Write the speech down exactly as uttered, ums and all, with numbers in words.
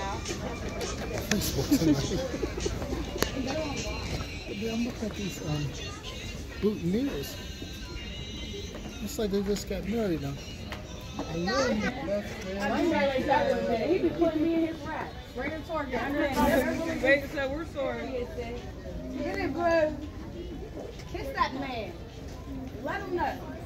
Facebook tonight. I'm looking at these um, boutonnieres. Looks like they just got married now. He be putting me in his rack. Bring him Target. Wait until we're sorry. Get it, bro. Kiss that man. Let him know.